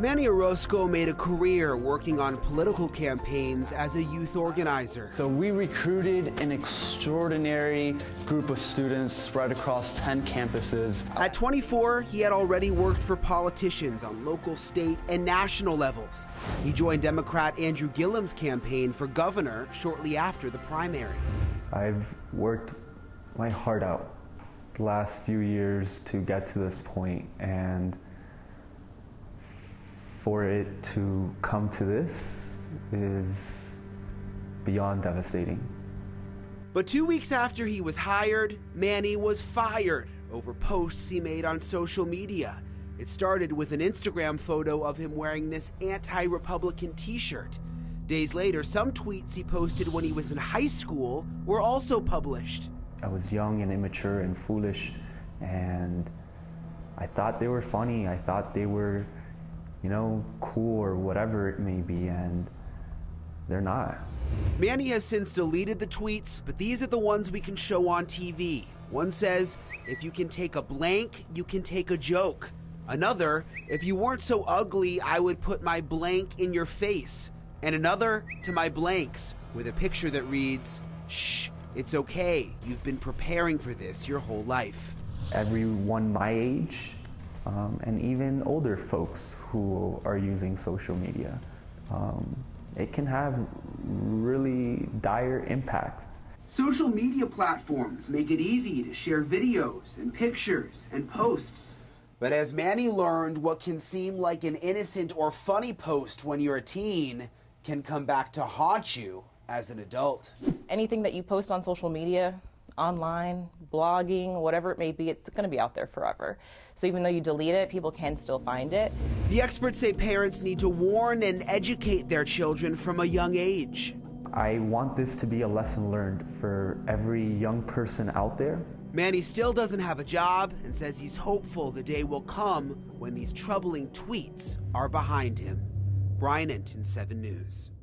Manny Orozco made a career working on political campaigns as a youth organizer. So we recruited an extraordinary group of students spread across 10 campuses. At 24, he had already worked for politicians on local, state, and national levels. He joined Democrat Andrew Gillum's campaign for governor shortly after the primary. I've worked my heart out the last few years to get to this point, and for it to come to this is beyond devastating. But 2 weeks after he was hired, Manny was fired over posts he made on social media. It started with an Instagram photo of him wearing this anti-Republican t-shirt. Days later, some tweets he posted when he was in high school were also published. I was young and immature and foolish, and I thought they were funny. I thought they were, cool or whatever it may be, and they're not. Manny has since deleted the tweets, but these are the ones we can show on TV. One says, "If you can take a blank, you can take a joke." Another, "If you weren't so ugly, I would put my blank in your face." And another, "To my blanks," with a picture that reads, "Shh, it's okay. You've been preparing for this your whole life." Everyone my age, and even older folks who are using social media, it can have really dire impact. Social media platforms make it easy to share videos and pictures and posts. But as Manny learned, what can seem like an innocent or funny post when you're a teen can come back to haunt you as an adult. Anything that you post on social media, online, blogging, whatever it may be, it's going to be out there forever. So even though you delete it, people can still find it. The experts say parents need to warn and educate their children from a young age. I want this to be a lesson learned for every young person out there. Manny still doesn't have a job and says he's hopeful the day will come when these troubling tweets are behind him. Brian Enton, 7 News.